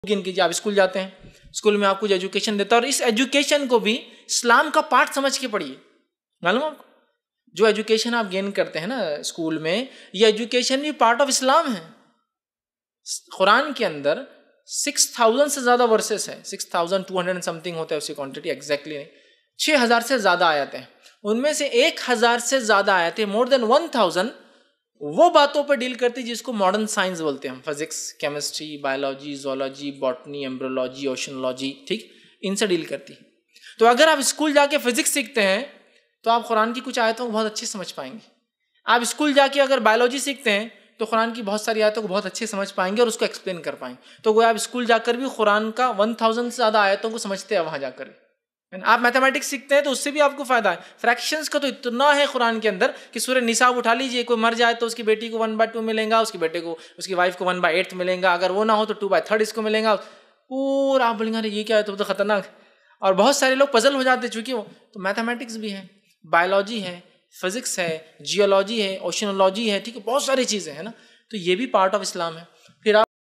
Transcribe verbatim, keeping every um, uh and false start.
गिन कीजिए, आप स्कूल जाते हैं, स्कूल में आपको जो एजुकेशन देता है और इस एजुकेशन को भी इस्लाम का पार्ट समझ के पढ़िए। मालूम आपको, जो एजुकेशन आप गेन करते हैं ना स्कूल में, ये एजुकेशन भी पार्ट ऑफ इस्लाम है। कुरान के अंदर सिक्स थाउजेंड से ज्यादा वर्सेस है, six thousand two hundred something होता है उसकी क्वांटिटी एग्जैक्टली नहीं, छः हजार से ज्यादा आयतें हैं। उनमें से एक हजार से ज्यादा आयतें, मोर देन वन थाउजेंड, वो बातों पर डील करती जिसको मॉडर्न साइंस बोलते हैं हम, physics, chemistry, biology, zoology, botany, embryology, oceanology, ठीक, इनसे डील करती है। तो अगर आप स्कूल जाके फिजिक्स सीखते हैं तो आप कुरान की कुछ आयतों को बहुत अच्छे समझ पाएंगे। आप स्कूल जाके अगर बायोलॉजी सीखते हैं तो कुरान की बहुत सारी आयतों को बहुत अच्छे समझ पाएंगे और उसको एक्सप्लेन कर पाएंगे। तो वो आप स्कूल जाकर भी कुरान का वन थाउजेंड से ज़्यादा आयतों को समझते हैं वहाँ जाकर। आप मैथमेटिक्स सीखते हैं तो उससे भी आपको फायदा है। फ्रैक्शंस का तो इतना है कुरान के अंदर कि सूरह निसा उठा लीजिए, कोई मर जाए तो उसकी बेटी को वन बाय टू मिलेगा, उसके बेटे को, उसकी वाइफ को वन बाय एट्थ मिलेगा, अगर वो ना हो तो टू बाय थर्ड इसको मिलेगा। पूरा आप बोलेंगे अरे ये क्या है, तो, तो खतरनाक। और बहुत सारे लोग पजल हो जाते चूँकि वो तो मैथमेटिक्स भी है, बायोलॉजी है, फिजिक्स है, जियोलॉजी है, ओशनोलॉजी है, ठीक है, बहुत सारी चीज़ें हैं ना। तो ये भी पार्ट ऑफ इस्लाम है।